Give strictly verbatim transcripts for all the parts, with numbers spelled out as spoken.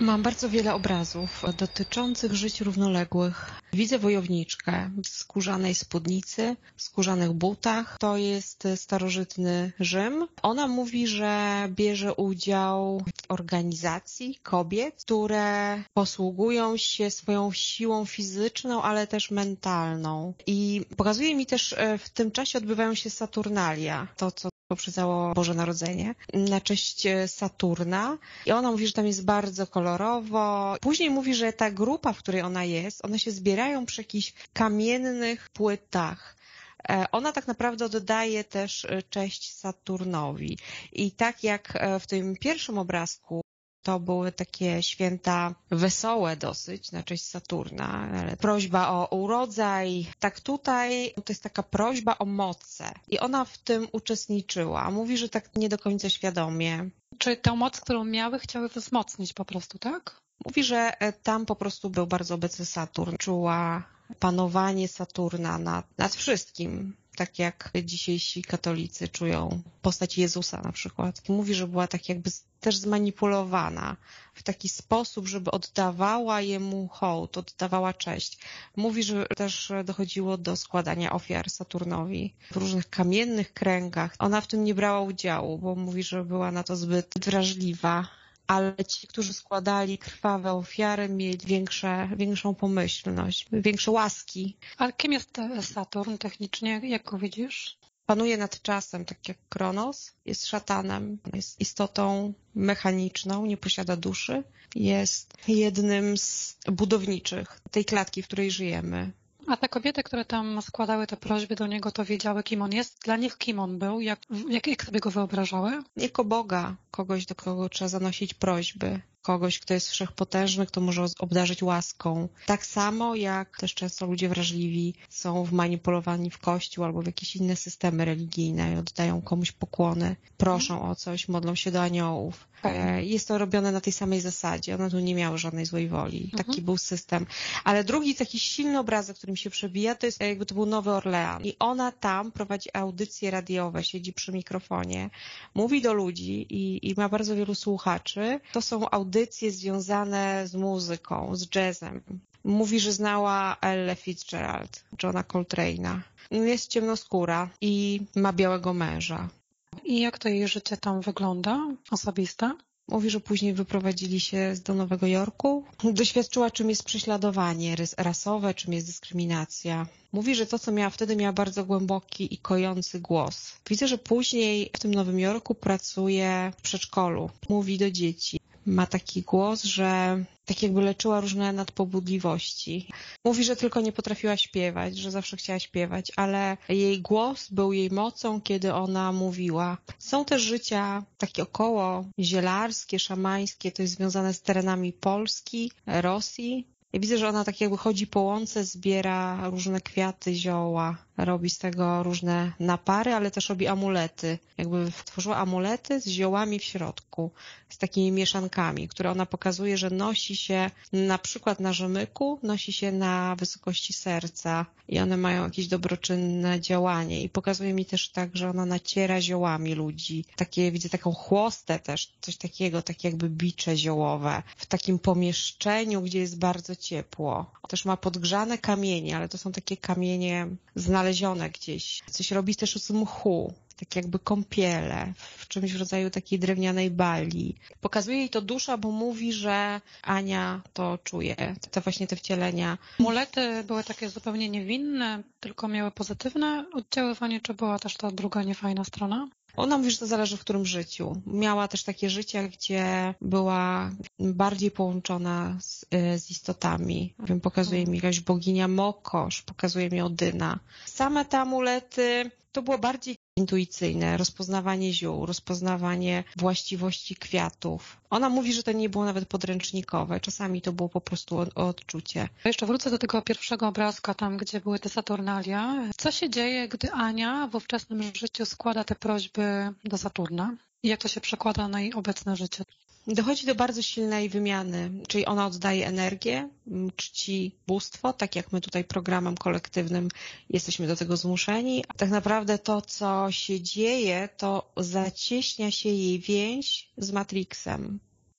Mam bardzo wiele obrazów dotyczących żyć równoległych. Widzę wojowniczkę w skórzanej spódnicy, w skórzanych butach. To jest starożytny Rzym. Ona mówi, że bierze udział w organizacji kobiet, które posługują się swoją siłą fizyczną, ale też mentalną. I pokazuje mi też, w tym czasie odbywają się Saturnalia, to co poprzedzało Boże Narodzenie, na cześć Saturna. I ona mówi, że tam jest bardzo kolorowo. Później mówi, że ta grupa, w której ona jest, one się zbierają przy jakichś kamiennych płytach. Ona tak naprawdę oddaje też cześć Saturnowi. I tak jak w tym pierwszym obrazku to były takie święta wesołe dosyć na cześć Saturna. Prośba o urodzaj. Tak tutaj to jest taka prośba o moce. I ona w tym uczestniczyła. Mówi, że tak nie do końca świadomie. Czy tę moc, którą miały, chciały wzmocnić po prostu, tak? Mówi, że tam po prostu był bardzo obecny Saturn. Czuła panowanie Saturna nad, nad wszystkim. Tak jak dzisiejsi katolicy czują postać Jezusa na przykład. Mówi, że była tak jakby też zmanipulowana w taki sposób, żeby oddawała jemu hołd, oddawała cześć. Mówi, że też dochodziło do składania ofiar Saturnowi w różnych kamiennych kręgach. Ona w tym nie brała udziału, bo mówi, że była na to zbyt wrażliwa. Ale ci, którzy składali krwawe ofiary, mieli większe, większą pomyślność, większe łaski. Ale kim jest Saturn technicznie, jak go widzisz? Panuje nad czasem, tak jak Kronos, jest szatanem, jest istotą mechaniczną, nie posiada duszy, jest jednym z budowniczych tej klatki, w której żyjemy. A te kobiety, które tam składały te prośby do niego, to wiedziały, kim on jest? Dla nich kim on był? Jak, jak, jak sobie go wyobrażały? Jako Boga, kogoś, do kogo trzeba zanosić prośby. Kogoś, kto jest wszechpotężny, kto może obdarzyć łaską. Tak samo jak też często ludzie wrażliwi są wmanipulowani w kościół albo w jakieś inne systemy religijne i oddają komuś pokłony, proszą o coś, modlą się do aniołów. Jest to robione na tej samej zasadzie. One tu nie miały żadnej złej woli. Taki mhm. był system. Ale drugi taki silny obrazek, który mi się przebija, to jest jakby to był Nowy Orlean. I ona tam prowadzi audycje radiowe, siedzi przy mikrofonie, mówi do ludzi i, i ma bardzo wielu słuchaczy. To są audycje związane z muzyką, z jazzem. Mówi, że znała Ellę Fitzgerald, Johna Coltrane'a. Jest ciemnoskóra i ma białego męża. I jak to jej życie tam wygląda, osobiste? Mówi, że później wyprowadzili się do Nowego Jorku. Doświadczyła, czym jest prześladowanie rasowe, czym jest dyskryminacja. Mówi, że to, co miała wtedy, miała bardzo głęboki i kojący głos. Widzę, że później w tym Nowym Jorku pracuje w przedszkolu. Mówi do dzieci. Ma taki głos, że tak jakby leczyła różne nadpobudliwości. Mówi, że tylko nie potrafiła śpiewać, że zawsze chciała śpiewać, ale jej głos był jej mocą, kiedy ona mówiła. Są też życia takie około zielarskie, szamańskie, to jest związane z terenami Polski, Rosji. Ja widzę, że ona tak jakby chodzi po łące, zbiera różne kwiaty, zioła, robi z tego różne napary, ale też robi amulety. Jakby tworzyła amulety z ziołami w środku, z takimi mieszankami, które ona pokazuje, że nosi się na przykład na rzemyku, nosi się na wysokości serca i one mają jakieś dobroczynne działanie. I pokazuje mi też tak, że ona naciera ziołami ludzi. Takie, widzę taką chłostę też, coś takiego, takie jakby bicze ziołowe, w takim pomieszczeniu, gdzie jest bardzo ciepło. Też ma podgrzane kamienie, ale to są takie kamienie znalezione gdzieś. Coś robi też z mchu, tak jakby kąpiele, w czymś w rodzaju takiej drewnianej bali. Pokazuje jej to dusza, bo mówi, że Ania to czuje, te właśnie te wcielenia. Amulety były takie zupełnie niewinne, tylko miały pozytywne oddziaływanie, czy była też ta druga niefajna strona? Ona mówi, że to zależy w którym życiu. Miała też takie życie, gdzie była bardziej połączona z, z istotami. Wiem, pokazuje mi jakaś boginia Mokosz, pokazuje mi Odyna. Same te amulety to było bardziej intuicyjne, rozpoznawanie ziół, rozpoznawanie właściwości kwiatów. Ona mówi, że to nie było nawet podręcznikowe, czasami to było po prostu odczucie. Jeszcze wrócę do tego pierwszego obrazka, tam gdzie były te Saturnalia. Co się dzieje, gdy Ania w ówczesnym życiu składa te prośby do Saturna? I jak to się przekłada na jej obecne życie? Dochodzi do bardzo silnej wymiany, czyli ona oddaje energię, czci bóstwo, tak jak my tutaj programem kolektywnym jesteśmy do tego zmuszeni. Tak naprawdę to, co się dzieje, to zacieśnia się jej więź z Matrixem.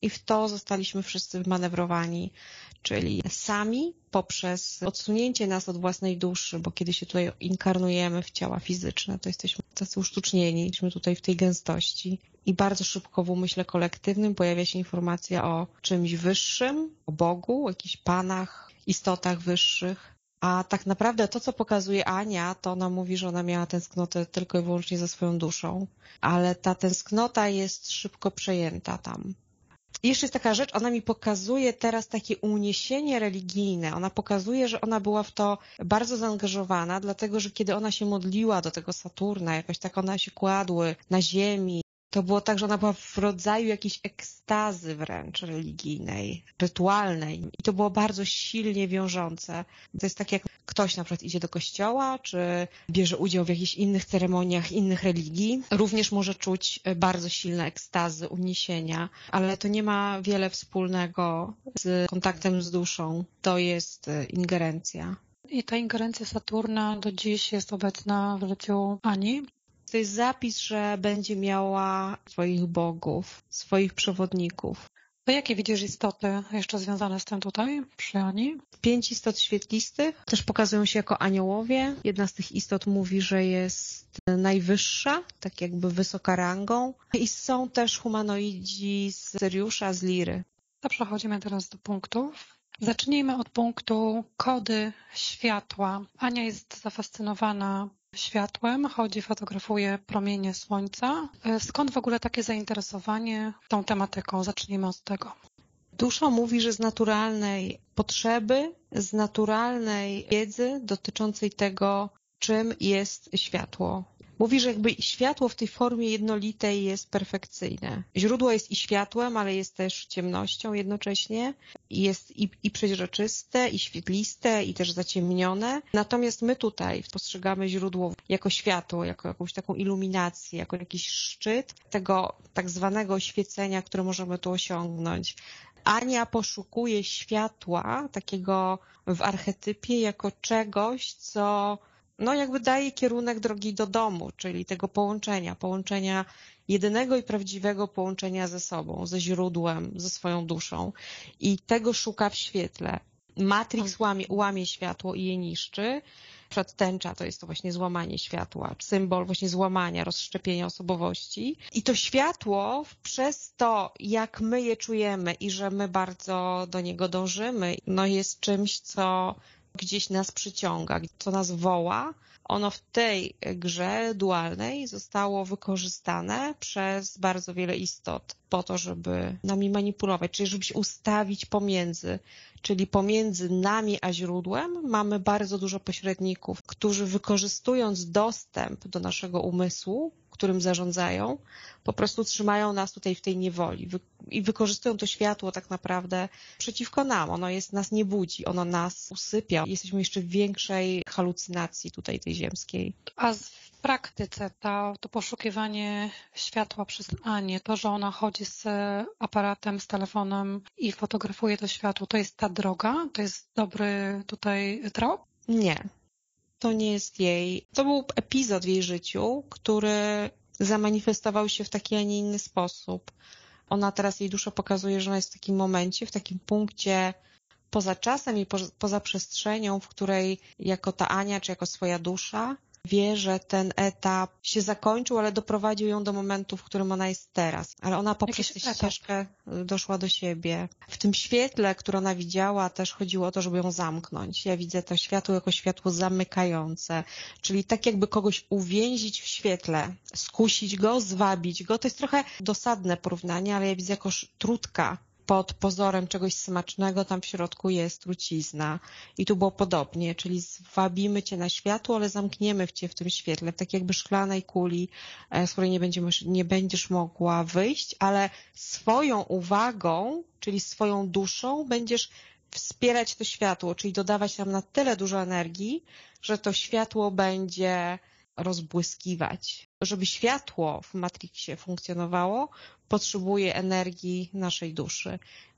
i w to zostaliśmy wszyscy wmanewrowani, czyli sami poprzez odsunięcie nas od własnej duszy, bo kiedy się tutaj inkarnujemy w ciała fizyczne, to jesteśmy tacy usztucznieni, jesteśmy tutaj w tej gęstości i bardzo szybko w umyśle kolektywnym pojawia się informacja o czymś wyższym, o Bogu, o jakichś panach, istotach wyższych. A tak naprawdę to, co pokazuje Ania, to ona mówi, że ona miała tęsknotę tylko i wyłącznie za swoją duszą, ale ta tęsknota jest szybko przejęta tam. I jeszcze jest taka rzecz, ona mi pokazuje teraz takie uniesienie religijne. Ona pokazuje, że ona była w to bardzo zaangażowana, dlatego że kiedy ona się modliła do tego Saturna, jakoś tak ona się kładły na ziemi, to było tak, że ona była w rodzaju jakiejś ekstazy wręcz religijnej, rytualnej. I to było bardzo silnie wiążące. To jest tak, jak ktoś na przykład idzie do kościoła, czy bierze udział w jakichś innych ceremoniach innych religii, również może czuć bardzo silne ekstazy, uniesienia, ale to nie ma wiele wspólnego z kontaktem z duszą. To jest ingerencja. I ta ingerencja Saturna do dziś jest obecna w życiu Ani? To jest zapis, że będzie miała swoich bogów, swoich przewodników. To jakie widzisz istoty jeszcze związane z tym tutaj przy Ani? Pięć istot świetlistych też pokazują się jako aniołowie. Jedna z tych istot mówi, że jest najwyższa, tak jakby wysoka rangą. I są też humanoidzi z Syriusza, z Liry. To przechodzimy teraz do punktów. Zacznijmy od punktu kody światła. Ania jest zafascynowana światłem, chodzi, fotografuje promienie słońca. Skąd w ogóle takie zainteresowanie tą tematyką? Zacznijmy od tego. Dusza mówi, że z naturalnej potrzeby, z naturalnej wiedzy dotyczącej tego, czym jest światło. Mówi, że jakby światło w tej formie jednolitej jest perfekcyjne. Źródło jest i światłem, ale jest też ciemnością jednocześnie. Jest i, i przeźroczyste, i świetliste, i też zaciemnione. Natomiast my tutaj postrzegamy źródło jako światło, jako jakąś taką iluminację, jako jakiś szczyt tego tak zwanego oświecenia, które możemy tu osiągnąć. Ania poszukuje światła, takiego w archetypie, jako czegoś, co no jakby daje kierunek drogi do domu, czyli tego połączenia, połączenia jedynego i prawdziwego połączenia ze sobą, ze źródłem, ze swoją duszą. I tego szuka w świetle. Matrix łamie, łamie światło i je niszczy. Przed tęcza to jest to właśnie złamanie światła, symbol właśnie złamania, rozszczepienia osobowości. I to światło przez to, jak my je czujemy i że my bardzo do niego dążymy, no jest czymś, co gdzieś nas przyciąga, co nas woła. Ono w tej grze dualnej zostało wykorzystane przez bardzo wiele istot po to, żeby nami manipulować, czyli żeby się ustawić pomiędzy, czyli pomiędzy nami a źródłem mamy bardzo dużo pośredników, którzy wykorzystując dostęp do naszego umysłu, którym zarządzają, po prostu trzymają nas tutaj w tej niewoli i wykorzystują to światło tak naprawdę przeciwko nam. Ono jest, nas nie budzi, ono nas usypia. Jesteśmy jeszcze w większej halucynacji tutaj tej ziemskiej. A w praktyce to, to poszukiwanie światła przez Anię, to, że ona chodzi z aparatem, z telefonem i fotografuje to światło, to jest ta droga? To jest dobry tutaj trop? Nie. To nie jest jej. To był epizod w jej życiu, który zamanifestował się w taki, a nie inny sposób. Ona teraz, jej dusza pokazuje, że ona jest w takim momencie, w takim punkcie poza czasem i poza przestrzenią, w której jako ta Ania, czy jako swoja dusza wie, że ten etap się zakończył, ale doprowadził ją do momentu, w którym ona jest teraz. Ale ona poprzez tę ścieżkę doszła do siebie. W tym świetle, które ona widziała, też chodziło o to, żeby ją zamknąć. Ja widzę to światło jako światło zamykające, czyli tak jakby kogoś uwięzić w świetle, skusić go, zwabić go. To jest trochę dosadne porównanie, ale ja widzę jako trutka. Pod pozorem czegoś smacznego tam w środku jest trucizna. I tu było podobnie, czyli zwabimy cię na światło, ale zamkniemy cię w tym świetle, w takiej jakby szklanej kuli, z której nie, będziemy, nie będziesz mogła wyjść, ale swoją uwagą, czyli swoją duszą będziesz wspierać to światło, czyli dodawać nam na tyle dużo energii, że to światło będzie rozbłyskiwać. Żeby światło w Matrixie funkcjonowało, potrzebuje energii naszej duszy.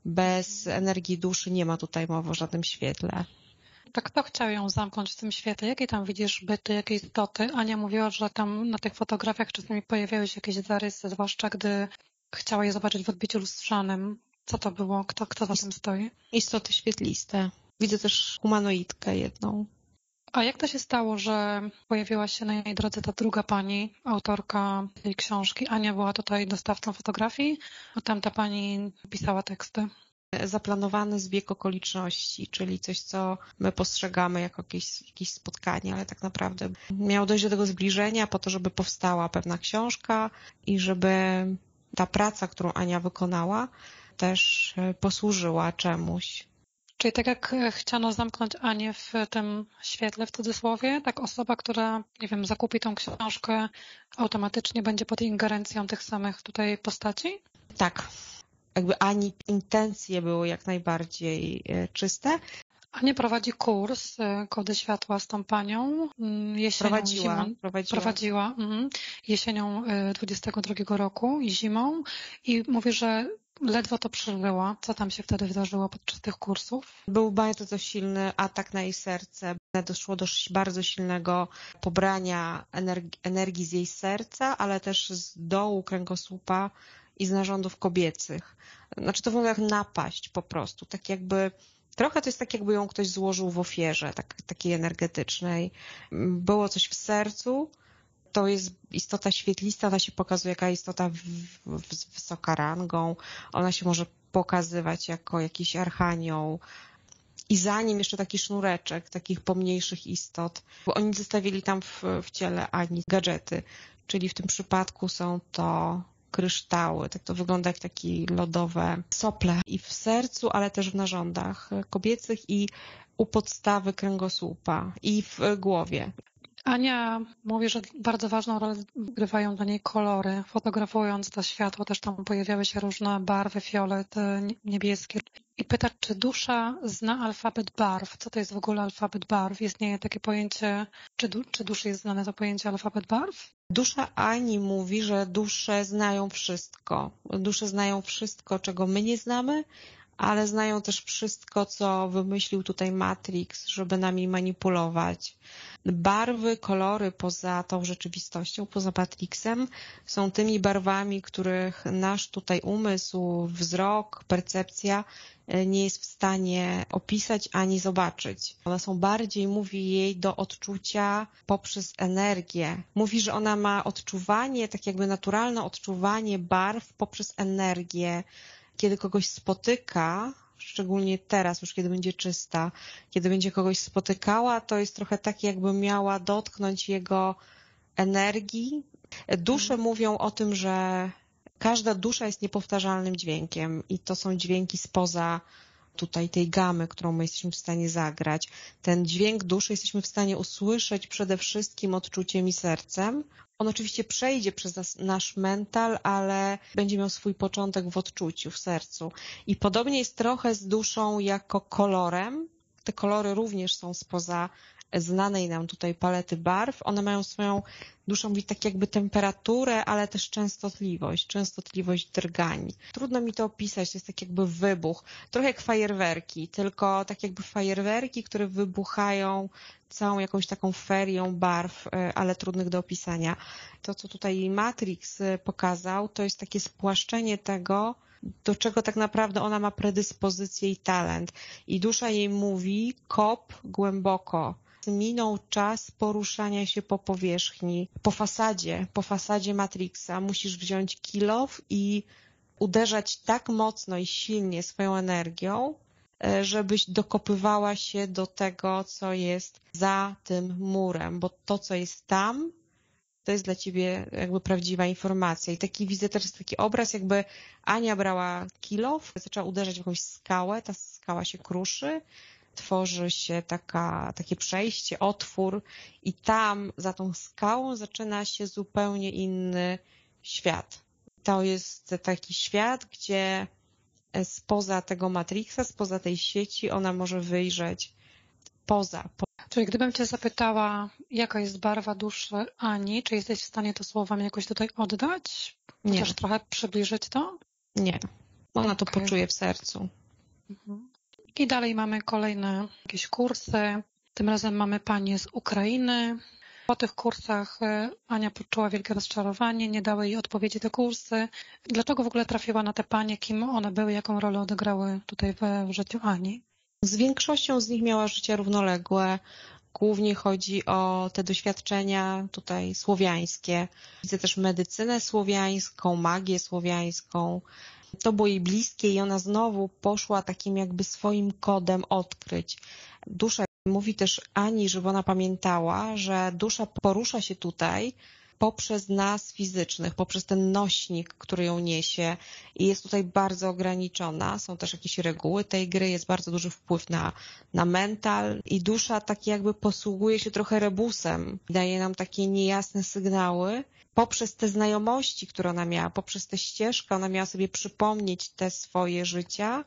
Bez energii duszy nie ma tutaj mowy o żadnym świetle. Tak, kto chciał ją zamknąć w tym świetle? Jakie tam widzisz byty, jakie istoty? Ania mówiła, że tam na tych fotografiach czasami pojawiały się jakieś zarysy, zwłaszcza gdy chciała je zobaczyć w odbiciu lustrzanym. Co to było? Kto, kto za tym stoi? Istoty świetliste. Widzę też humanoidkę jedną. A jak to się stało, że pojawiła się na jej drodze ta druga pani, autorka tej książki? Ania była tutaj dostawcą fotografii, a tamta pani pisała teksty. Zaplanowany zbieg okoliczności, czyli coś, co my postrzegamy jako jakieś, jakieś spotkanie, ale tak naprawdę miało dojść do tego zbliżenia po to, żeby powstała pewna książka i żeby ta praca, którą Ania wykonała, też posłużyła czemuś. Czyli tak jak chciano zamknąć Anię w tym świetle, w cudzysłowie, tak osoba, która, nie wiem, zakupi tą książkę, automatycznie będzie pod ingerencją tych samych tutaj postaci? Tak. Jakby Ani intencje były jak najbardziej czyste. Ania prowadzi kurs Kody Światła z tą panią jesienią, Prowadziła, zimą, prowadziła. prowadziła mm, jesienią dwudziestego drugiego roku i zimą i mówi, że ledwo to przeżyła. Co tam się wtedy wydarzyło podczas tych kursów? Był bardzo silny atak na jej serce. Doszło do bardzo silnego pobrania energii, energii z jej serca, ale też z dołu kręgosłupa i z narządów kobiecych. Znaczy to wygląda jak napaść po prostu. Tak jakby, trochę to jest tak jakby ją ktoś złożył w ofierze tak, takiej energetycznej. Było coś w sercu. To jest istota świetlista, ona się pokazuje jaka istota w, w, z wysoka rangą. Ona się może pokazywać jako jakiś archanioł. I za nim jeszcze taki sznureczek takich pomniejszych istot. Bo oni zostawili tam w, w ciele Ani gadżety, czyli w tym przypadku są to kryształy. Tak to wygląda jak takie lodowe sople. I w sercu, ale też w narządach kobiecych i u podstawy kręgosłupa i w głowie. Ania mówi, że bardzo ważną rolę odgrywają dla niej kolory. Fotografując to światło też tam pojawiały się różne barwy, fiolet, niebieskie. I pyta, czy dusza zna alfabet barw? Co to jest w ogóle alfabet barw? Istnieje takie pojęcie, czy, du, czy duszy jest znane to pojęcie alfabet barw? Dusza Ani mówi, że dusze znają wszystko. Dusze znają wszystko, czego my nie znamy, ale znają też wszystko, co wymyślił tutaj Matrix, żeby nami manipulować. Barwy, kolory poza tą rzeczywistością, poza Matrixem są tymi barwami, których nasz tutaj umysł, wzrok, percepcja nie jest w stanie opisać ani zobaczyć. One są bardziej, mówi jej, do odczucia poprzez energię. Mówi, że ona ma odczuwanie, tak jakby naturalne odczuwanie barw poprzez energię. Kiedy kogoś spotyka, szczególnie teraz, już kiedy będzie czysta, kiedy będzie kogoś spotykała, to jest trochę tak, jakby miała dotknąć jego energii. Dusze hmm. mówią o tym, że każda dusza jest niepowtarzalnym dźwiękiem i to są dźwięki spoza tutaj tej gamy, którą my jesteśmy w stanie zagrać. Ten dźwięk duszy jesteśmy w stanie usłyszeć przede wszystkim odczuciem i sercem. On oczywiście przejdzie przez nas, nasz mental, ale będzie miał swój początek w odczuciu, w sercu. I podobnie jest trochę z duszą jako kolorem. Te kolory również są spoza znanej nam tutaj palety barw. One mają swoją, duszą mówić tak jakby temperaturę, ale też częstotliwość, częstotliwość drgań. Trudno mi to opisać, to jest tak jakby wybuch. Trochę jak fajerwerki, tylko tak jakby fajerwerki, które wybuchają całą jakąś taką ferią barw, ale trudnych do opisania. To, co tutaj Matrix pokazał, to jest takie spłaszczenie tego, do czego tak naprawdę ona ma predyspozycję i talent. I dusza jej mówi, kop głęboko. Minął czas poruszania się po powierzchni, po fasadzie, po fasadzie Matrixa. Musisz wziąć kilof i uderzać tak mocno i silnie swoją energią, żebyś dokopywała się do tego, co jest za tym murem, bo to, co jest tam, to jest dla ciebie jakby prawdziwa informacja. I taki widzę też taki obraz, jakby Ania brała kilof, zaczęła uderzać w jakąś skałę, ta skała się kruszy, tworzy się taka, takie przejście, otwór i tam za tą skałą zaczyna się zupełnie inny świat. To jest taki świat, gdzie spoza tego Matrixa, spoza tej sieci ona może wyjrzeć poza. Czyli gdybym cię zapytała, jaka jest barwa duszy Ani, czy jesteś w stanie to słowami jakoś tutaj oddać? Nie. Chociaż trochę przybliżyć to? Nie. Ona okay. to poczuje w sercu. Mhm. I dalej mamy kolejne jakieś kursy. Tym razem mamy panie z Ukrainy. Po tych kursach Ania poczuła wielkie rozczarowanie, nie dały jej odpowiedzi te kursy. Dlaczego w ogóle trafiła na te panie, kim one były, jaką rolę odegrały tutaj w życiu Ani? Z większością z nich miała życie równoległe. Głównie chodzi o te doświadczenia tutaj słowiańskie. Widzę też medycynę słowiańską, magię słowiańską. To było jej bliskie i ona znowu poszła takim jakby swoim kodem odkryć. Dusza mówi też Ani, żeby ona pamiętała, że dusza porusza się tutaj poprzez nas fizycznych, poprzez ten nośnik, który ją niesie i jest tutaj bardzo ograniczona. Są też jakieś reguły tej gry, jest bardzo duży wpływ na, na mental i dusza tak jakby posługuje się trochę rebusem. Daje nam takie niejasne sygnały. Poprzez te znajomości, które ona miała, poprzez tę ścieżkę, ona miała sobie przypomnieć te swoje życia,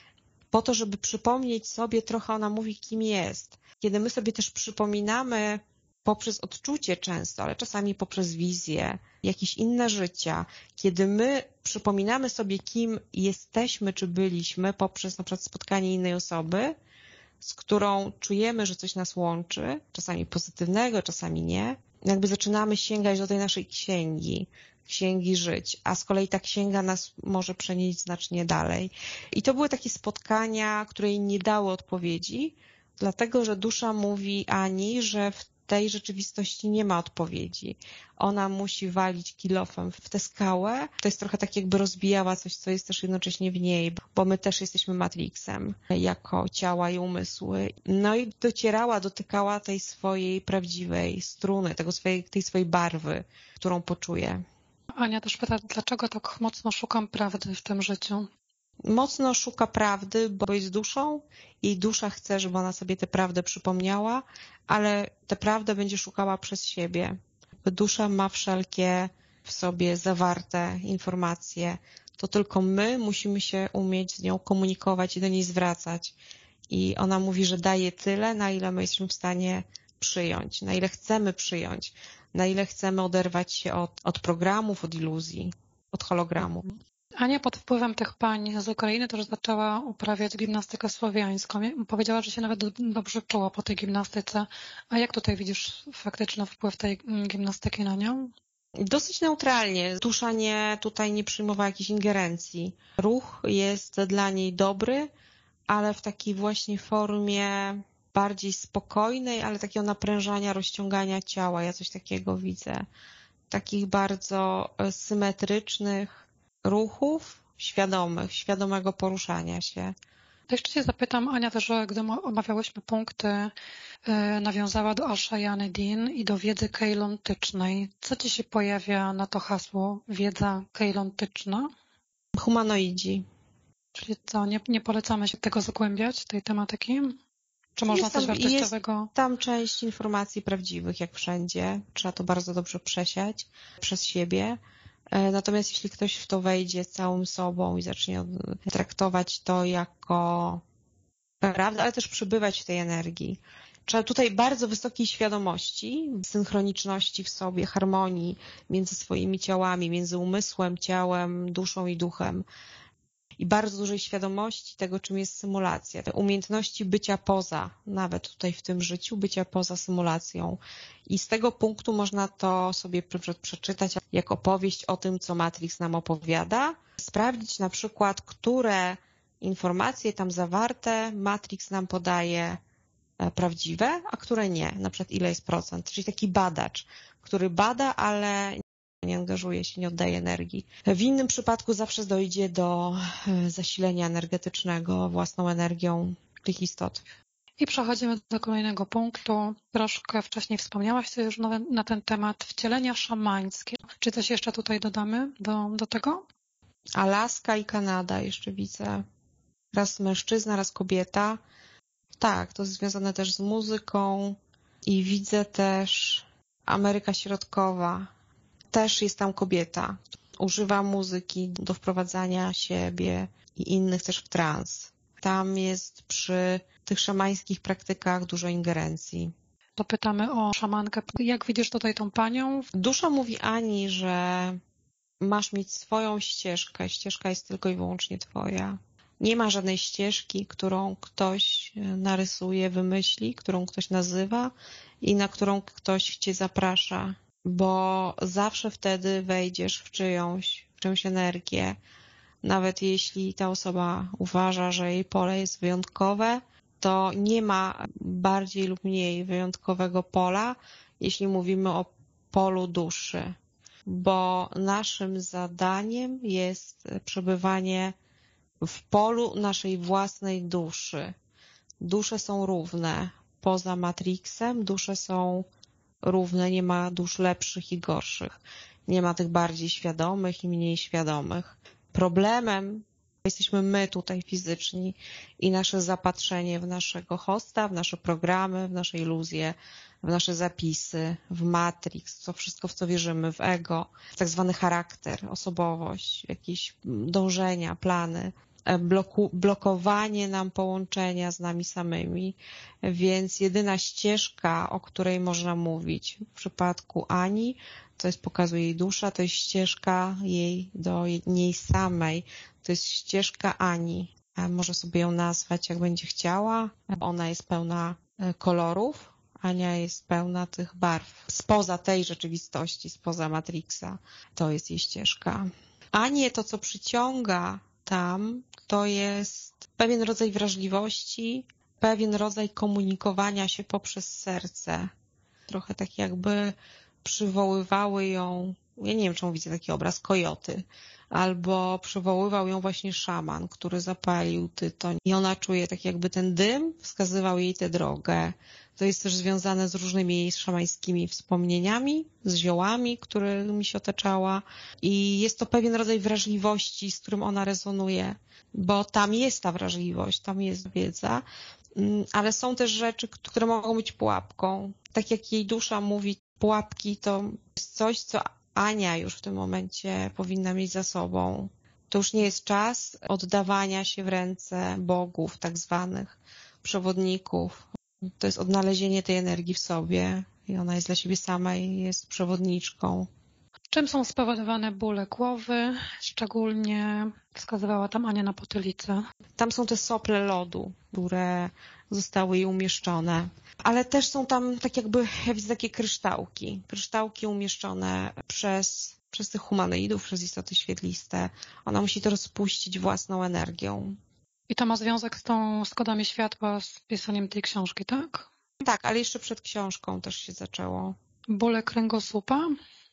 po to, żeby przypomnieć sobie trochę, ona mówi, kim jest. Kiedy my sobie też przypominamy poprzez odczucie często, ale czasami poprzez wizję, jakieś inne życia, kiedy my przypominamy sobie, kim jesteśmy, czy byliśmy, poprzez na przykład spotkanie innej osoby, z którą czujemy, że coś nas łączy, czasami pozytywnego, czasami nie, jakby zaczynamy sięgać do tej naszej księgi, księgi żyć, a z kolei ta księga nas może przenieść znacznie dalej. I to były takie spotkania, które jej nie dały odpowiedzi, dlatego że dusza mówi Ani, że w tej rzeczywistości nie ma odpowiedzi. Ona musi walić kilofem w tę skałę. To jest trochę tak, jakby rozbijała coś, co jest też jednocześnie w niej, bo my też jesteśmy Matrixem jako ciała i umysły. No i docierała, dotykała tej swojej prawdziwej struny, tego swojej, tej swojej barwy, którą poczuje. Ania też pyta, dlaczego tak mocno szukam prawdy w tym życiu? Mocno szuka prawdy, bo jest duszą. Jej dusza chce, żeby ona sobie tę prawdę przypomniała, ale tę prawdę będzie szukała przez siebie. Dusza ma wszelkie w sobie zawarte informacje. To tylko my musimy się umieć z nią komunikować i do niej zwracać. I ona mówi, że daje tyle, na ile my jesteśmy w stanie przyjąć, na ile chcemy przyjąć, na ile chcemy oderwać się od, od programów, od iluzji, od hologramu. Ania pod wpływem tych pań z Ukrainy też zaczęła uprawiać gimnastykę słowiańską. Powiedziała, że się nawet dobrze czuła po tej gimnastyce. A jak tutaj widzisz faktyczny wpływ tej gimnastyki na nią? Dosyć neutralnie. Dusza nie, tutaj nie przyjmowała jakiejś ingerencji. Ruch jest dla niej dobry, ale w takiej właśnie formie bardziej spokojnej, ale takiego naprężania, rozciągania ciała. Ja coś takiego widzę. Takich bardzo symetrycznych ruchów, świadomych, świadomego poruszania się. To jeszcze cię zapytam, Ania, też, że gdy omawiałyśmy punkty, nawiązała do Ashayany Din i do wiedzy kejlontycznej. Co ci się pojawia na to hasło wiedza kejlontyczna? Humanoidzi. Czyli co, nie, nie polecamy się tego zagłębiać, tej tematyki? Czy można jest coś tam, wartościowego? Jest tam część informacji prawdziwych, jak wszędzie. Trzeba to bardzo dobrze przesiać przez siebie. Natomiast jeśli ktoś w to wejdzie całym sobą i zacznie traktować to jako prawdę, ale też przebywać w tej energii, trzeba tutaj bardzo wysokiej świadomości, synchroniczności w sobie, harmonii między swoimi ciałami, między umysłem, ciałem, duszą i duchem. I bardzo dużej świadomości tego, czym jest symulacja, te umiejętności bycia poza, nawet tutaj w tym życiu, bycia poza symulacją. I z tego punktu można to sobie przeczytać jak opowieść o tym, co Matrix nam opowiada, sprawdzić na przykład, które informacje tam zawarte Matrix nam podaje prawdziwe, a które nie, na przykład ile jest procent, czyli taki badacz, który bada, ale nie angażuje się, nie oddaje energii. W innym przypadku zawsze dojdzie do zasilenia energetycznego własną energią tych istot. I przechodzimy do kolejnego punktu. Troszkę wcześniej wspomniałaś sobie już na, na ten temat wcielenia szamańskie. Czy coś jeszcze tutaj dodamy do, do tego? Alaska i Kanada jeszcze widzę. Raz mężczyzna, raz kobieta. Tak, to jest związane też z muzyką i widzę też Ameryka Środkowa. Też jest tam kobieta. Używa muzyki do wprowadzania siebie i innych też w trans. Tam jest przy tych szamańskich praktykach dużo ingerencji. To pytamy o szamankę. Jak widzisz tutaj tą panią? Dusza mówi Ani, że masz mieć swoją ścieżkę. Ścieżka jest tylko i wyłącznie twoja. Nie ma żadnej ścieżki, którą ktoś narysuje, wymyśli, którą ktoś nazywa i na którą ktoś cię zaprasza, bo zawsze wtedy wejdziesz w czyjąś, w czyjąś energię. Nawet jeśli ta osoba uważa, że jej pole jest wyjątkowe, to nie ma bardziej lub mniej wyjątkowego pola, jeśli mówimy o polu duszy, bo naszym zadaniem jest przebywanie w polu naszej własnej duszy. Dusze są równe. Poza Matrixem dusze są równe, nie ma dusz lepszych i gorszych. Nie ma tych bardziej świadomych i mniej świadomych. Problemem jesteśmy my tutaj fizyczni i nasze zapatrzenie w naszego hosta, w nasze programy, w nasze iluzje, w nasze zapisy, w Matrix, to wszystko, w co wierzymy, w ego, w tak zwany charakter, osobowość, jakieś dążenia, plany, bloku, blokowanie nam połączenia z nami samymi. Więc jedyna ścieżka, o której można mówić w przypadku Ani, to jest pokazuje jej dusza, to jest ścieżka jej do niej samej, to jest ścieżka Ani. Może sobie ją nazwać, jak będzie chciała. Ona jest pełna kolorów, Ania jest pełna tych barw. Spoza tej rzeczywistości, spoza Matrixa, to jest jej ścieżka. Anię to, co przyciąga tam, to jest pewien rodzaj wrażliwości, pewien rodzaj komunikowania się poprzez serce. Trochę tak jakby przywoływały ją, ja nie wiem, czemu widzę taki obraz, kojoty, albo przywoływał ją właśnie szaman, który zapalił tytoń i ona czuje tak jakby ten dym wskazywał jej tę drogę. To jest też związane z różnymi jej szamańskimi wspomnieniami, z ziołami, którymi się otaczała i jest to pewien rodzaj wrażliwości, z którym ona rezonuje, bo tam jest ta wrażliwość, tam jest wiedza, ale są też rzeczy, które mogą być pułapką. Tak jak jej dusza mówi, pułapki to jest coś, co Ania już w tym momencie powinna mieć za sobą. To już nie jest czas oddawania się w ręce bogów, tak zwanych przewodników. To jest odnalezienie tej energii w sobie i ona jest dla siebie sama i jest przewodniczką. Czym są spowodowane bóle głowy? Szczególnie wskazywała tam Ania na potylicę. Tam są te sople lodu, które zostały jej umieszczone. Ale też są tam tak jakby, ja widzę takie kryształki. Kryształki umieszczone przez, przez tych humanoidów, przez istoty świetliste. Ona musi to rozpuścić własną energią. I to ma związek z tą z kodami światła, z pisaniem tej książki, tak? Tak, ale jeszcze przed książką też się zaczęło. Bóle kręgosłupa?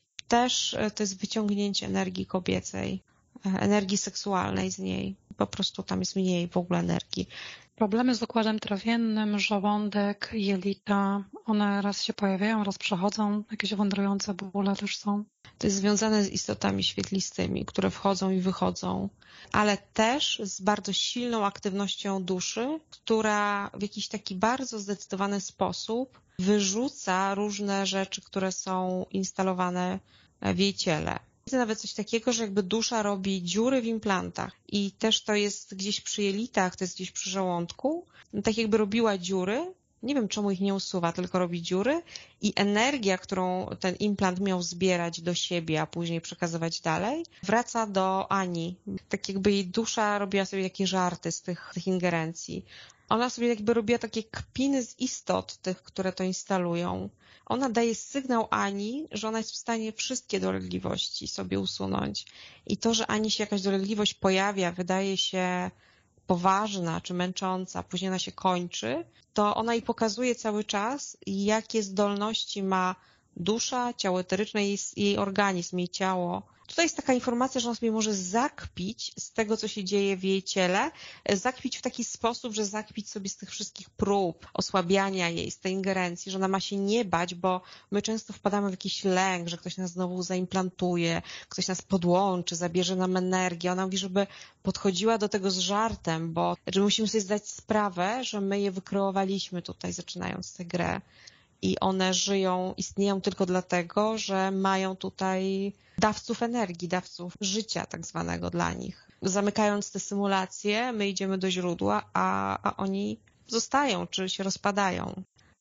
Też to jest wyciągnięcie energii kobiecej, energii seksualnej z niej. Po prostu tam jest mniej w ogóle energii. Problemy z układem trawiennym, żołądek, jelita, one raz się pojawiają, raz przechodzą, jakieś wędrujące bóle też są. To jest związane z istotami świetlistymi, które wchodzą i wychodzą, ale też z bardzo silną aktywnością duszy, która w jakiś taki bardzo zdecydowany sposób wyrzuca różne rzeczy, które są instalowane w jej ciele. Widzę nawet coś takiego, że jakby dusza robi dziury w implantach i też to jest gdzieś przy jelitach, to jest gdzieś przy żołądku, tak jakby robiła dziury. Nie wiem, czemu ich nie usuwa, tylko robi dziury i energia, którą ten implant miał zbierać do siebie, a później przekazywać dalej, wraca do Ani. Tak jakby jej dusza robiła sobie takie żarty z tych, tych ingerencji. Ona sobie jakby robiła takie kpiny z istot tych, które to instalują. Ona daje sygnał Ani, że ona jest w stanie wszystkie dolegliwości sobie usunąć. I to, że Ani się jakaś dolegliwość pojawia, wydaje się poważna czy męcząca, później ona się kończy, to ona jej pokazuje cały czas, jakie zdolności ma dusza, ciało eteryczne, jej, jej organizm, jej ciało. Tutaj jest taka informacja, że ona sobie może zakpić z tego, co się dzieje w jej ciele, zakpić w taki sposób, że zakpić sobie z tych wszystkich prób osłabiania jej, z tej ingerencji, że ona ma się nie bać, bo my często wpadamy w jakiś lęk, że ktoś nas znowu zaimplantuje, ktoś nas podłączy, zabierze nam energię. Ona mówi, żeby podchodziła do tego z żartem, bo że musimy sobie zdać sprawę, że my je wykreowaliśmy tutaj, zaczynając tę grę. I one żyją, istnieją tylko dlatego, że mają tutaj dawców energii, dawców życia tak zwanego dla nich. Zamykając te symulacje, my idziemy do źródła, a, a oni zostają czy się rozpadają.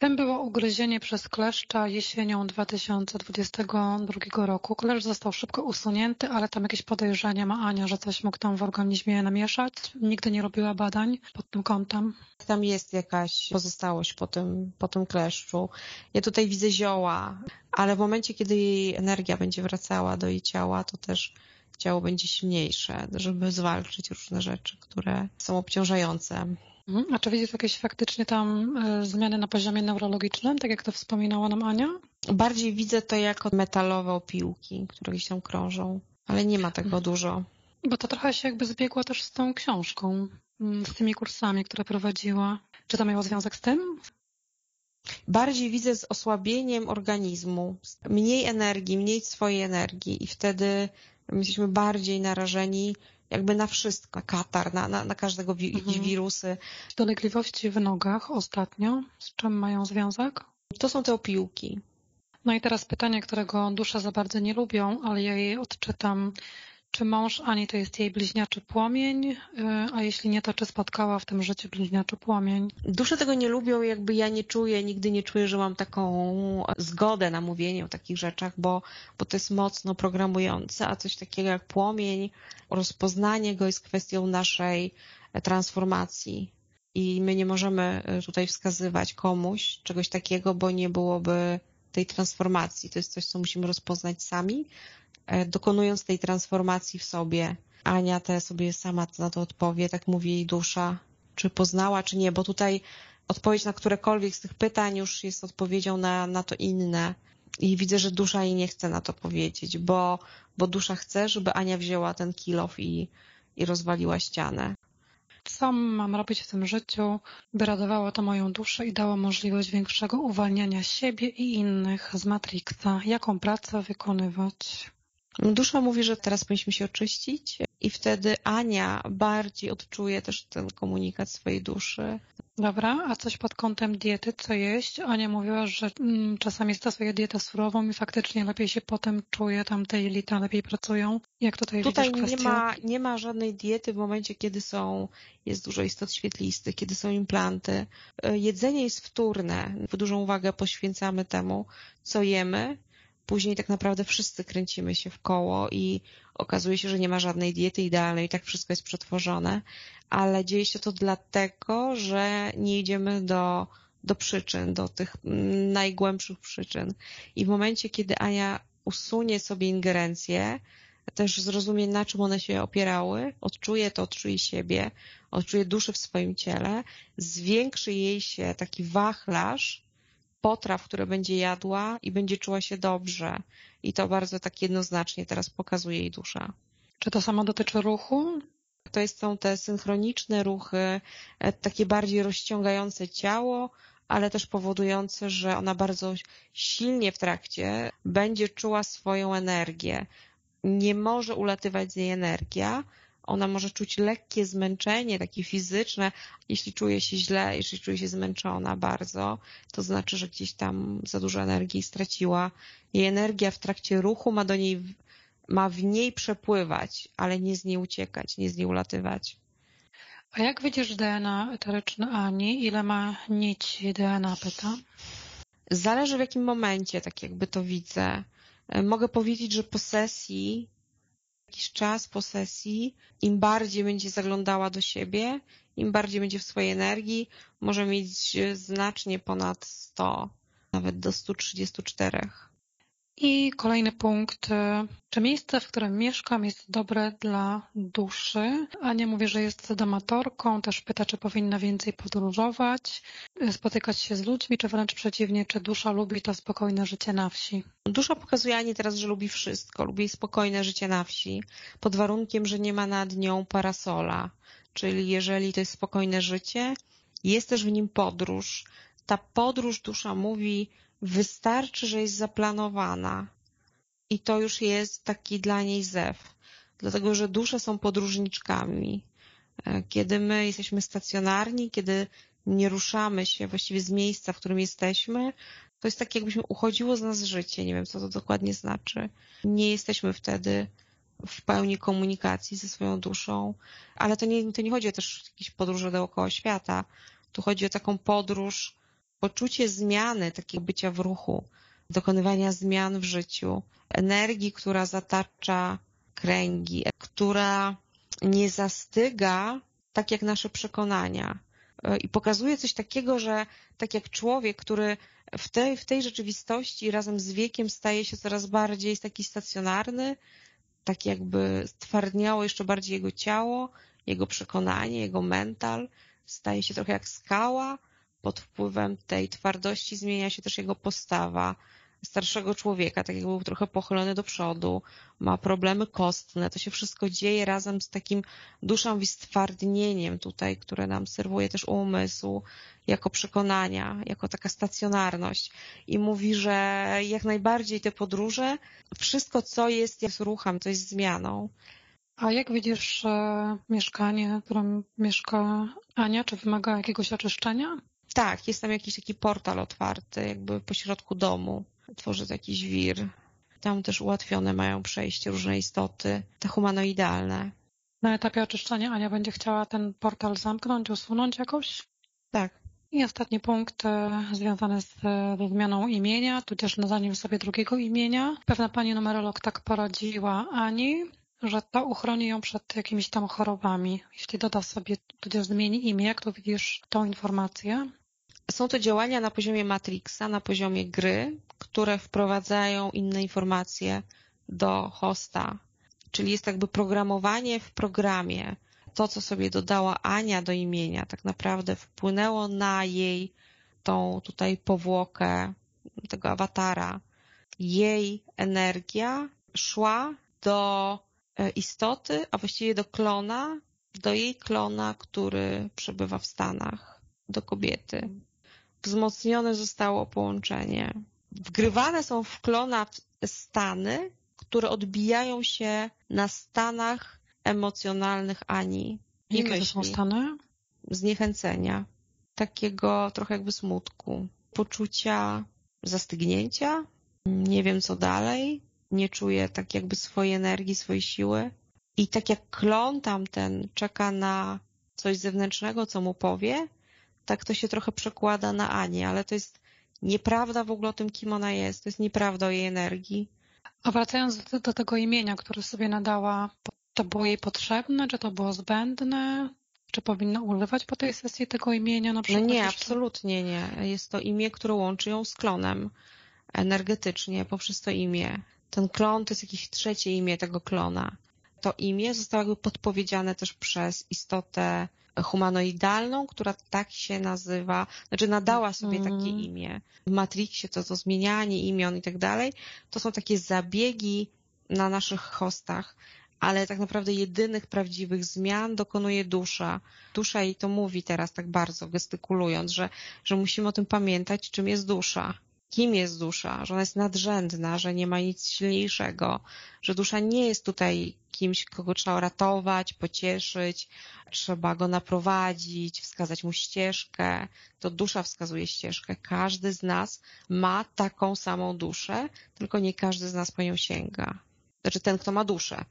Tym było ugryzienie przez kleszcza jesienią dwa tysiące dwudziestego drugiego roku. Kleszcz został szybko usunięty, ale tam jakieś podejrzenie ma Ania, że coś mógł tam w organizmie namieszać. Nigdy nie robiła badań pod tym kątem. Tam jest jakaś pozostałość po tym, po tym kleszczu. Ja tutaj widzę zioła, ale w momencie, kiedy jej energia będzie wracała do jej ciała, to też ciało będzie silniejsze, żeby zwalczyć różne rzeczy, które są obciążające. A czy widzisz jakieś faktycznie tam y, zmiany na poziomie neurologicznym, tak jak to wspominała nam Ania? Bardziej widzę to jako metalowe opiłki, które gdzieś tam krążą, ale nie ma tego dużo. Bo to trochę się jakby zbiegło też z tą książką, z tymi kursami, które prowadziła. Czy to miało związek z tym? Bardziej widzę z osłabieniem organizmu, mniej energii, mniej swojej energii i wtedy jesteśmy bardziej narażeni jakby na wszystko, na katar, na, na, na każdego wi- Mhm. jakieś wirusy. Dolegliwości w nogach ostatnio, z czym mają związek? To są te opiłki. No i teraz pytanie, którego dusze za bardzo nie lubią, ale ja jej odczytam. Czy mąż Ani to jest jej bliźniaczy płomień, a jeśli nie, to czy spotkała w tym życiu bliźniaczy płomień? Dusze tego nie lubią, jakby ja nie czuję, nigdy nie czuję, że mam taką zgodę na mówienie o takich rzeczach, bo, bo to jest mocno programujące, a coś takiego jak płomień, rozpoznanie go jest kwestią naszej transformacji i my nie możemy tutaj wskazywać komuś czegoś takiego, bo nie byłoby tej transformacji. To jest coś, co musimy rozpoznać sami, dokonując tej transformacji w sobie. Ania te sobie sama na to odpowie, tak mówi jej dusza, czy poznała, czy nie, bo tutaj odpowiedź na którekolwiek z tych pytań już jest odpowiedzią na, na to inne. I widzę, że dusza jej nie chce na to powiedzieć, bo, bo dusza chce, żeby Ania wzięła ten kilof i, i rozwaliła ścianę. Co mam robić w tym życiu, by radowało to moją duszę i dało możliwość większego uwalniania siebie i innych z Matrixa? Jaką pracę wykonywać? Dusza mówi, że teraz powinniśmy się oczyścić i wtedy Ania bardziej odczuje też ten komunikat swojej duszy. Dobra, a coś pod kątem diety, co jeść? Ania mówiła, że mm, czasami stosuje dietę surową i faktycznie lepiej się potem czuje, tam te jelita lepiej pracują. Jak tutaj, Tutaj widzisz kwestię? nie ma, nie ma żadnej diety w momencie, kiedy są, jest dużo istot świetlistych, kiedy są implanty. Jedzenie jest wtórne. Dużą uwagę poświęcamy temu, co jemy. Później tak naprawdę wszyscy kręcimy się w koło i okazuje się, że nie ma żadnej diety idealnej, tak wszystko jest przetworzone, ale dzieje się to dlatego, że nie idziemy do, do przyczyn, do tych najgłębszych przyczyn. I w momencie, kiedy Ania usunie sobie ingerencję, też zrozumie, na czym one się opierały, odczuje to, odczuje siebie, odczuje duszę w swoim ciele, zwiększy jej się taki wachlarz potraw, które będzie jadła i będzie czuła się dobrze. I to bardzo tak jednoznacznie teraz pokazuje jej dusza. Czy to samo dotyczy ruchu? To jest, są te synchroniczne ruchy, takie bardziej rozciągające ciało, ale też powodujące, że ona bardzo silnie w trakcie będzie czuła swoją energię. Nie może ulatywać z niej energia, ona może czuć lekkie zmęczenie, takie fizyczne. Jeśli czuje się źle, jeśli czuje się zmęczona bardzo, to znaczy, że gdzieś tam za dużo energii straciła. Jej energia w trakcie ruchu ma do niej, ma w niej przepływać, ale nie z niej uciekać, nie z niej ulatywać. A jak widzisz D N A eteryczne Ani? Ile ma nici D N A, pyta? Zależy w jakim momencie, tak jakby to widzę. Mogę powiedzieć, że po sesji, jakiś czas po sesji, im bardziej będzie zaglądała do siebie, im bardziej będzie w swojej energii, może mieć znacznie ponad sto, nawet do stu trzydziestu czterech. I kolejny punkt. Czy miejsce, w którym mieszkam, jest dobre dla duszy? Ania mówi, że jest domatorką, też pyta, czy powinna więcej podróżować, spotykać się z ludźmi, czy wręcz przeciwnie, czy dusza lubi to spokojne życie na wsi? Dusza pokazuje Ani teraz, że lubi wszystko, lubi spokojne życie na wsi, pod warunkiem, że nie ma nad nią parasola. Czyli jeżeli to jest spokojne życie, jest też w nim podróż. Ta podróż, dusza mówi, wystarczy, że jest zaplanowana i to już jest taki dla niej zew, dlatego że dusze są podróżniczkami. Kiedy my jesteśmy stacjonarni, kiedy nie ruszamy się właściwie z miejsca, w którym jesteśmy, to jest tak, jakbyśmy uchodziło z nas życie. Nie wiem, co to dokładnie znaczy. Nie jesteśmy wtedy w pełni komunikacji ze swoją duszą, ale to nie, to nie chodzi o też jakieś podróże dookoła świata. Tu chodzi o taką podróż poczucie zmiany, takiego bycia w ruchu, dokonywania zmian w życiu, energii, która zatacza kręgi, która nie zastyga, tak jak nasze przekonania. I pokazuje coś takiego, że tak jak człowiek, który w tej, w tej rzeczywistości razem z wiekiem staje się coraz bardziej taki stacjonarny, tak jakby stwardniało jeszcze bardziej jego ciało, jego przekonanie, jego mental, staje się trochę jak skała. Pod wpływem tej twardości zmienia się też jego postawa starszego człowieka, tak jakby był trochę pochylony do przodu, ma problemy kostne. To się wszystko dzieje razem z takim duszą i stwardnieniem tutaj, które nam serwuje też umysł, jako przekonania, jako taka stacjonarność. I mówi, że jak najbardziej te podróże, wszystko co jest, jest ruchem, to jest zmianą. A jak widzisz e, mieszkanie, w którym mieszka Ania? Czy wymaga jakiegoś oczyszczenia? Tak, jest tam jakiś taki portal otwarty, jakby pośrodku domu. Tworzy jakiś wir. Tam też ułatwione mają przejście różne istoty, te humanoidalne. Na etapie oczyszczania Ania będzie chciała ten portal zamknąć, usunąć jakoś? Tak. I ostatni punkt e, związany z, ze zmianą imienia, tudzież nadaniem sobie drugiego imienia. Pewna pani numerolog tak poradziła Ani, że to uchroni ją przed jakimiś tam chorobami. Jeśli doda sobie, tudzież zmieni imię, jak tu widzisz tą informację? Są to działania na poziomie Matrixa, na poziomie gry, które wprowadzają inne informacje do hosta. Czyli jest jakby programowanie w programie. To, co sobie dodała Ania do imienia, tak naprawdę wpłynęło na jej tą tutaj powłokę tego awatara. Jej energia szła do istoty, a właściwie do klona, do jej klona, który przebywa w Stanach, do kobiety. Wzmocnione zostało połączenie. Wgrywane są w klona stany, które odbijają się na stanach emocjonalnych Ani. I Jakie myśli. to są stany? Zniechęcenia, takiego trochę jakby smutku, poczucia zastygnięcia, nie wiem co dalej, nie czuję tak jakby swojej energii, swojej siły. I tak jak klon tamten czeka na coś zewnętrznego, co mu powie, tak to się trochę przekłada na Anię, ale to jest nieprawda w ogóle o tym, kim ona jest, to jest nieprawda o jej energii. A wracając do, do tego imienia, które sobie nadała, to było jej potrzebne, czy to było zbędne? Czy powinna używać po tej sesji tego imienia na No przykład? nie, jeszcze? absolutnie nie. Jest to imię, które łączy ją z klonem energetycznie poprzez to imię. Ten klon to jest jakieś trzecie imię tego klona. To imię zostało jakby podpowiedziane też przez istotę humanoidalną, która tak się nazywa, znaczy nadała sobie Mm. takie imię. W Matrixie to, to zmienianie imion i tak dalej, to są takie zabiegi na naszych hostach, ale tak naprawdę jedynych prawdziwych zmian dokonuje dusza. Dusza jej to mówi teraz tak bardzo gestykulując, że, że musimy o tym pamiętać, czym jest dusza. Kim jest dusza, że ona jest nadrzędna, że nie ma nic silniejszego, że dusza nie jest tutaj kimś, kogo trzeba ratować, pocieszyć, trzeba go naprowadzić, wskazać mu ścieżkę. To dusza wskazuje ścieżkę. Każdy z nas ma taką samą duszę, tylko nie każdy z nas po nią sięga. Znaczy ten, kto ma duszę.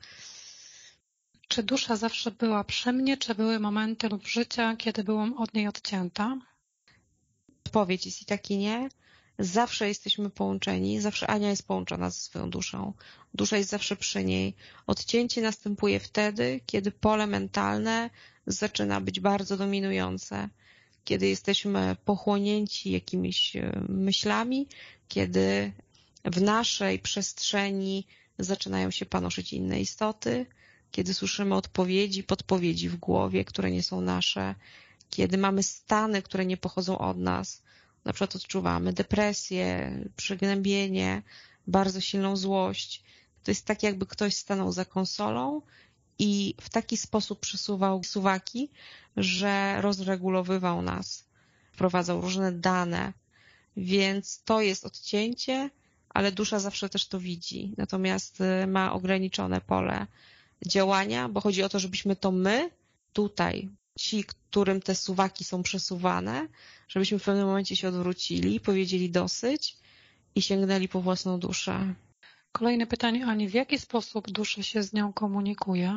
Czy dusza zawsze była przy mnie, czy były momenty lub życia, kiedy byłam od niej odcięta? Odpowiedź jest i tak i nie. Zawsze jesteśmy połączeni, zawsze Ania jest połączona ze swoją duszą. Dusza jest zawsze przy niej. Odcięcie następuje wtedy, kiedy pole mentalne zaczyna być bardzo dominujące, kiedy jesteśmy pochłonięci jakimiś myślami, kiedy w naszej przestrzeni zaczynają się panoszyć inne istoty, kiedy słyszymy odpowiedzi, podpowiedzi w głowie, które nie są nasze, kiedy mamy stany, które nie pochodzą od nas. Na przykład odczuwamy depresję, przygnębienie, bardzo silną złość. To jest tak, jakby ktoś stanął za konsolą i w taki sposób przesuwał suwaki, że rozregulowywał nas, wprowadzał różne dane. Więc to jest odcięcie, ale dusza zawsze też to widzi. Natomiast ma ograniczone pole działania, bo chodzi o to, żebyśmy to my tutaj, ci, którym te suwaki są przesuwane, żebyśmy w pewnym momencie się odwrócili, powiedzieli dosyć i sięgnęli po własną duszę. Kolejne pytanie, Ani, w jaki sposób dusza się z nią komunikuje?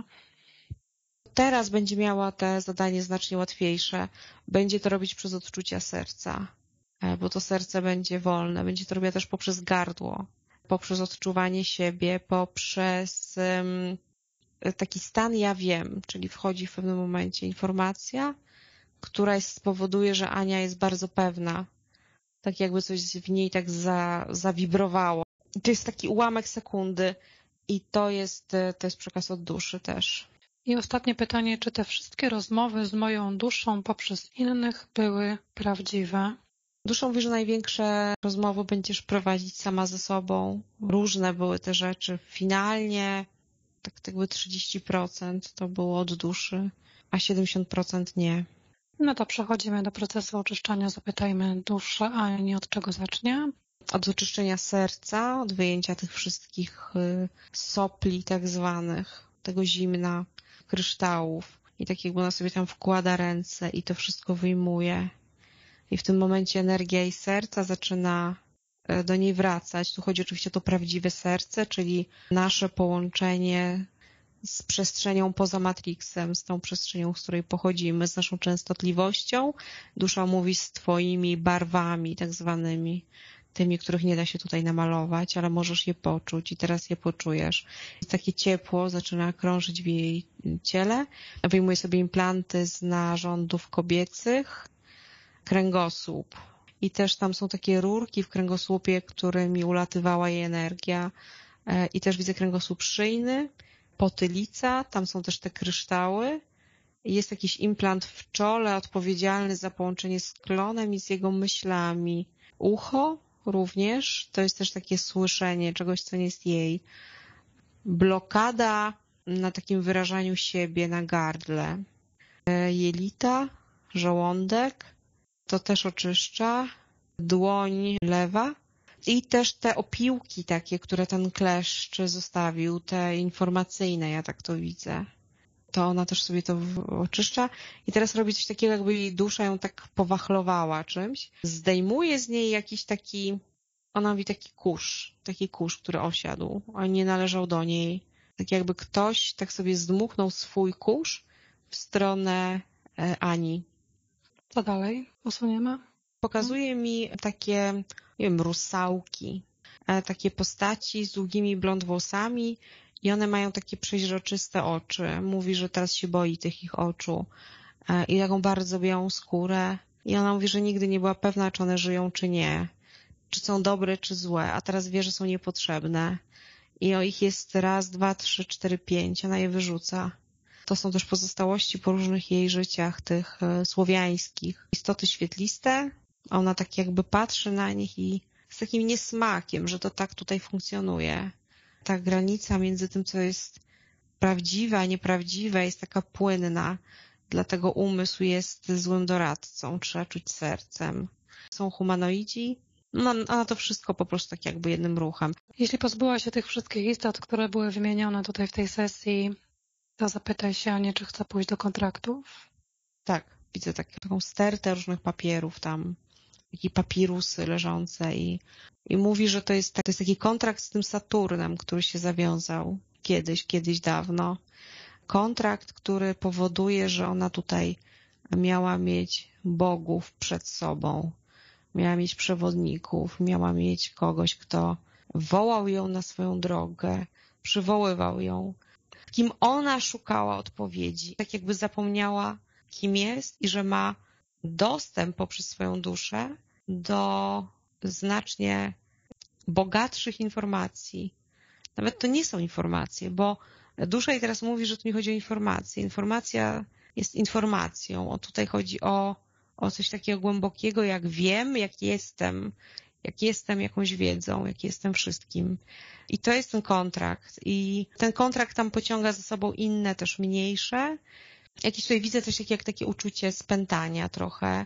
Teraz będzie miała te zadanie znacznie łatwiejsze. Będzie to robić przez odczucia serca. bo to serce będzie wolne. Będzie to robiła też poprzez gardło, poprzez odczuwanie siebie, poprzez um, taki stan ja wiem, czyli wchodzi w pewnym momencie informacja, która jest, spowoduje, że Ania jest bardzo pewna. Tak jakby coś w niej tak za, zawibrowało. To jest taki ułamek sekundy i to jest, to jest przekaz od duszy też. I ostatnie pytanie, czy te wszystkie rozmowy z moją duszą poprzez innych były prawdziwe? Dusza mówi, że największe rozmowy będziesz prowadzić sama ze sobą. Różne były te rzeczy. Finalnie tak jakby trzydzieści procent to było od duszy, a siedemdziesiąt procent nie. No to przechodzimy do procesu oczyszczania. Zapytajmy duszę, a nie od czego zacznie. Od oczyszczenia serca, od wyjęcia tych wszystkich sopli tak zwanych, tego zimna, kryształów. I tak jakby ona sobie tam wkłada ręce i to wszystko wyjmuje. I w tym momencie energia jej serca zaczyna do niej wracać. Tu chodzi oczywiście o to prawdziwe serce, czyli nasze połączenie z przestrzenią poza Matrixem, z tą przestrzenią, z której pochodzimy, z naszą częstotliwością. Dusza mówi z twoimi barwami tak zwanymi, tymi, których nie da się tutaj namalować, ale możesz je poczuć i teraz je poczujesz. I takie ciepło zaczyna krążyć w jej ciele. Wyjmuje sobie implanty z narządów kobiecych, kręgosłup. I też tam są takie rurki w kręgosłupie, którymi ulatywała jej energia. I też widzę kręgosłup szyjny, potylica, tam są też te kryształy. Jest jakiś implant w czole odpowiedzialny za połączenie z klonem i z jego myślami. Ucho również, to jest też takie słyszenie czegoś, co nie jest jej. Blokada na takim wyrażaniu siebie na gardle. Jelita, żołądek, to też oczyszcza. Dłoń lewa. I też te opiłki takie, które ten kleszcz zostawił, te informacyjne, ja tak to widzę. To ona też sobie to oczyszcza i teraz robi coś takiego, jakby jej dusza ją tak powachlowała czymś. Zdejmuje z niej jakiś taki, ona mówi taki kurz, taki kurz, który osiadł, a nie należał do niej. Tak jakby ktoś tak sobie zdmuchnął swój kurz w stronę Ani. Co dalej? Usuniemy? Pokazuje mi takie, nie wiem, rusałki, takie postaci z długimi blond włosami i one mają takie przeźroczyste oczy. Mówi, że teraz się boi tych ich oczu i taką bardzo białą skórę. I ona mówi, że nigdy nie była pewna, czy one żyją, czy nie. Czy są dobre, czy złe, a teraz wie, że są niepotrzebne. I o ich jest raz, dwa, trzy, cztery, pięć. Ona je wyrzuca. To są też pozostałości po różnych jej życiach, tych słowiańskich. Istoty świetliste. Ona tak jakby patrzy na nich i z takim niesmakiem, że to tak tutaj funkcjonuje. Ta granica między tym, co jest prawdziwe, a nieprawdziwe, jest taka płynna. Dlatego umysł jest złym doradcą. Trzeba czuć sercem. Są humanoidzi. No, ona to wszystko po prostu tak jakby jednym ruchem. Jeśli pozbyła się tych wszystkich istot, które były wymienione tutaj w tej sesji, to zapytaj się Anię, czy chce pójść do kontraktów? Tak, widzę tak, taką stertę różnych papierów tam, takie papirusy leżące i, i mówi, że to jest, to jest taki kontrakt z tym Saturnem, który się zawiązał kiedyś, kiedyś dawno. Kontrakt, który powoduje, że ona tutaj miała mieć bogów przed sobą, miała mieć przewodników, miała mieć kogoś, kto wołał ją na swoją drogę, przywoływał ją, kim ona szukała odpowiedzi, tak jakby zapomniała, kim jest i że ma dostęp poprzez swoją duszę do znacznie bogatszych informacji. Nawet to nie są informacje, bo dusza jej teraz mówi, że tu nie chodzi o informacje. Informacja jest informacją. O tutaj chodzi o, o coś takiego głębokiego, jak wiem, jak jestem, jak jestem jakąś wiedzą, jak jestem wszystkim. I to jest ten kontrakt. I ten kontrakt tam pociąga za sobą inne, też mniejsze. Jakieś tutaj widzę też jak, jak takie uczucie spętania trochę,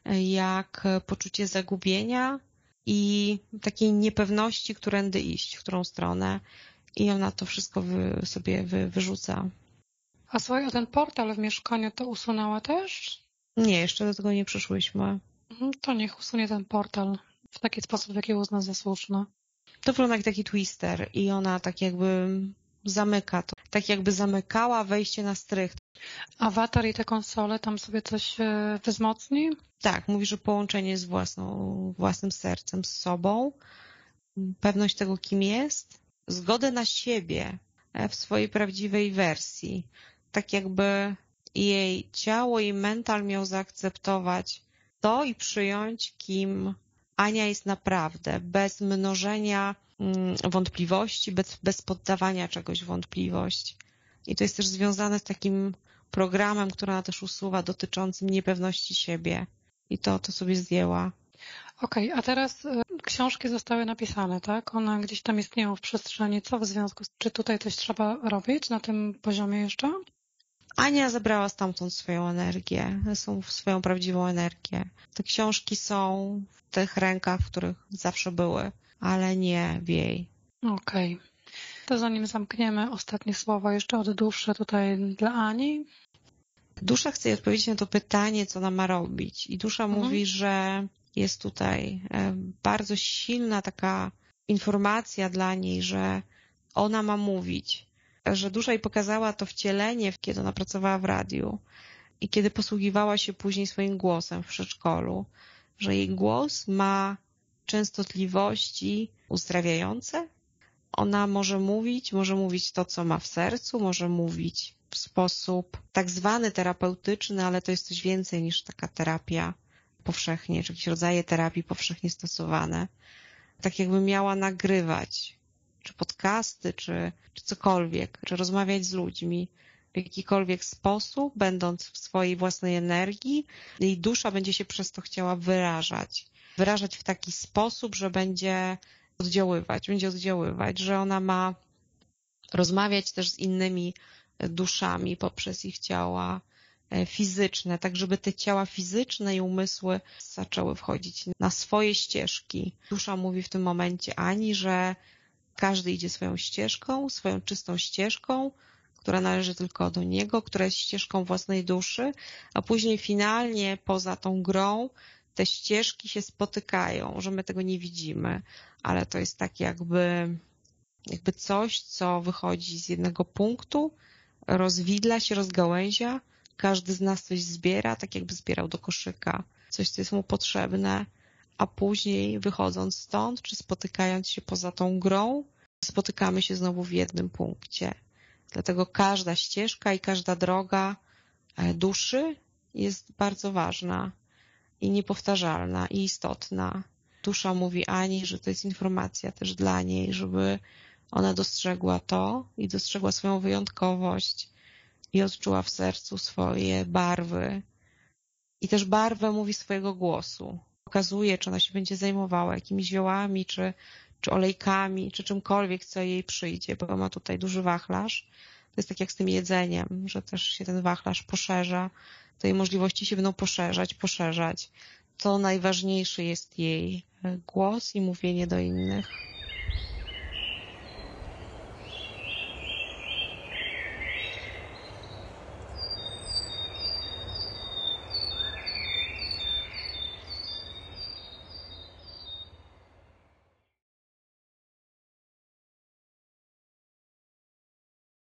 jak poczucie zagubienia i takiej niepewności, którędy iść, w którą stronę. I ona to wszystko wy, sobie wy, wyrzuca. A słuchaj, a ten portal w mieszkaniu to usunęła też? Nie, jeszcze do tego nie przyszłyśmy. To niech usunie ten portal w taki sposób, w jaki uzna za słuszne. To wygląda jak taki twister i ona tak jakby zamyka to. tak jakby zamykała wejście na strych. Awatar i te konsole tam sobie coś e, wzmocni? Tak, mówi, że połączenie z własną, własnym sercem, z sobą, pewność tego, kim jest, zgodę na siebie w swojej prawdziwej wersji. Tak jakby jej ciało i mental miał zaakceptować to i przyjąć, kim Ania jest naprawdę, bez mnożenia wątpliwości, bez, bez poddawania czegoś w wątpliwość. I to jest też związane z takim programem, który ona też usuwa, dotyczącym niepewności siebie. I to, to sobie zdjęła. Okej, okay, a teraz y, książki zostały napisane, tak? One gdzieś tam istnieją w przestrzeni. Co w związku z... Czy tutaj coś trzeba robić na tym poziomie jeszcze? Ania zabrała stamtąd swoją energię, są swoją prawdziwą energię. Te książki są w tych rękach, w których zawsze były, ale nie w jej. Okej. Okay. To zanim zamkniemy, ostatnie słowa jeszcze od duszy tutaj dla Ani. Dusza chce odpowiedzieć na to pytanie, co ona ma robić. I dusza mhm. mówi, że jest tutaj bardzo silna taka informacja dla niej, że ona ma mówić. Że dusza jej pokazała to wcielenie, kiedy ona pracowała w radiu i kiedy posługiwała się później swoim głosem w przedszkolu, że jej głos ma częstotliwości uzdrawiające. Ona może mówić, może mówić to, co ma w sercu, może mówić w sposób tak zwany terapeutyczny, ale to jest coś więcej niż taka terapia powszechnie, czy jakieś rodzaje terapii powszechnie stosowane. Tak jakby miała nagrywać, czy podcasty, czy, czy cokolwiek, czy rozmawiać z ludźmi w jakikolwiek sposób, będąc w swojej własnej energii. Jej dusza będzie się przez to chciała wyrażać. Wyrażać w taki sposób, że będzie oddziaływać, będzie oddziaływać, że ona ma rozmawiać też z innymi duszami poprzez ich ciała fizyczne, tak żeby te ciała fizyczne i umysły zaczęły wchodzić na swoje ścieżki. Dusza mówi w tym momencie Ani, że każdy idzie swoją ścieżką, swoją czystą ścieżką, która należy tylko do niego, która jest ścieżką własnej duszy, a później finalnie poza tą grą te ścieżki się spotykają, że my tego nie widzimy, ale to jest tak jakby, jakby coś, co wychodzi z jednego punktu, rozwidla się, rozgałęzia, każdy z nas coś zbiera, tak jakby zbierał do koszyka coś, co jest mu potrzebne, a później wychodząc stąd, czy spotykając się poza tą grą, spotykamy się znowu w jednym punkcie. Dlatego każda ścieżka i każda droga duszy jest bardzo ważna i niepowtarzalna i istotna. Dusza mówi Ani, że to jest informacja też dla niej, żeby ona dostrzegła to i dostrzegła swoją wyjątkowość i odczuła w sercu swoje barwy. I też barwę mówi swojego głosu. Pokazuje, czy ona się będzie zajmowała jakimiś ziołami, czy, czy olejkami, czy czymkolwiek, co jej przyjdzie, bo ma tutaj duży wachlarz. To jest tak jak z tym jedzeniem, że też się ten wachlarz poszerza, to jej możliwości się będą poszerzać, poszerzać. To najważniejszy jest jej głos i mówienie do innych.